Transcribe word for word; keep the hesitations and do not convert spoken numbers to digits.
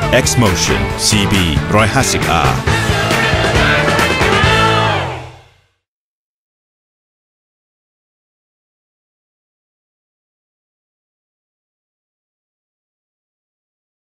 X-Motion ซี บี หนึ่งร้อยห้าสิบ อาร์